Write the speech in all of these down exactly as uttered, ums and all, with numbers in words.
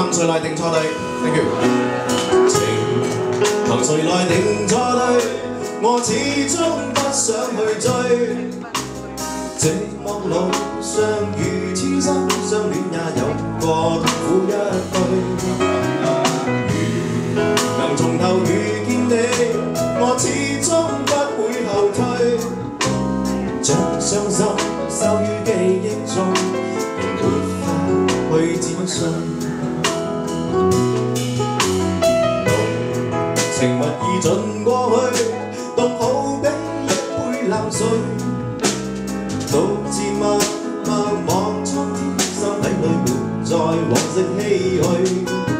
憑誰來定錯對 ？Thank you。情憑誰來定錯對？我始終不想去追。寂寞路上如千生，相戀也有過痛苦一對。如能從頭遇見你，我始終不會後退。將傷心收於記憶中，並沒法去展信。情物已盡過去，獨好比一杯冷水。獨自默默望蒼天，心底裏沒再往昔唏噓。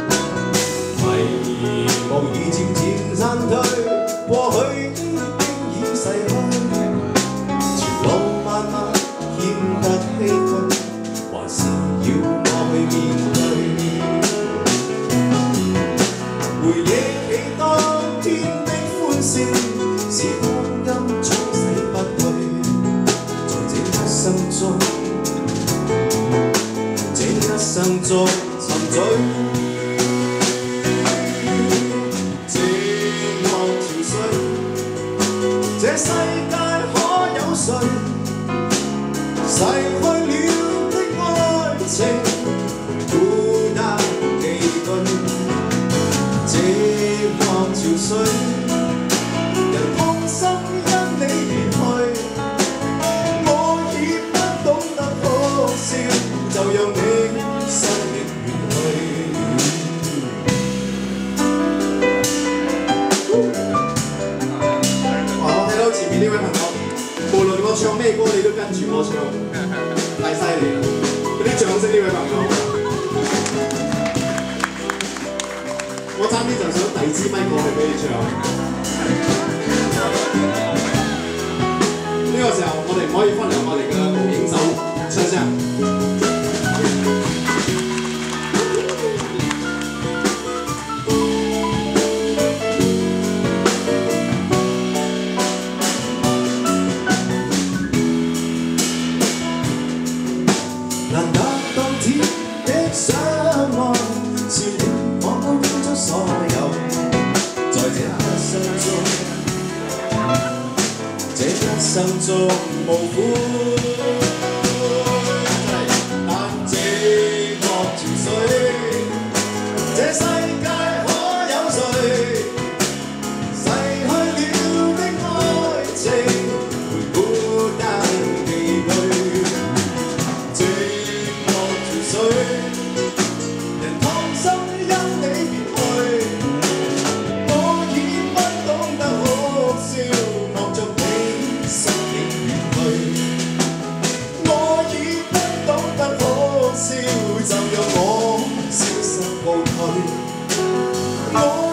迷霧已漸漸散退，過去經經已逝去。前路漫漫顯得唏噓，還是要我去面對。回憶起當天的歡笑，是光陰沖洗不去。在這一生中，這一生中沉醉。寂寞憔悴，這世界可有誰逝去了的愛情，孤單寄居。寂寞憔悴，人痛心因你離去。我已不懂得可笑，就讓你生命遠去。哇！我睇到前面呢位朋友，無論我唱咩歌，你都跟住我唱，太犀利啦！嗰啲掌聲呢位朋友。我爭啲就想遞支咪過去俾你唱。呢個時候，我哋唔可以忽略我哋嘅錄影手出聲。難得當天的相愛，是你我都傾出所有，在這一生中，這一生中無悔。但寂寞憔悴，這世界可有誰逝去了的愛情，會孤單寄居。寂寞憔悴，人痛心因你別去。我已不懂得可笑，望着你生命遠去。我已不懂得可笑，就讓我消失告退。我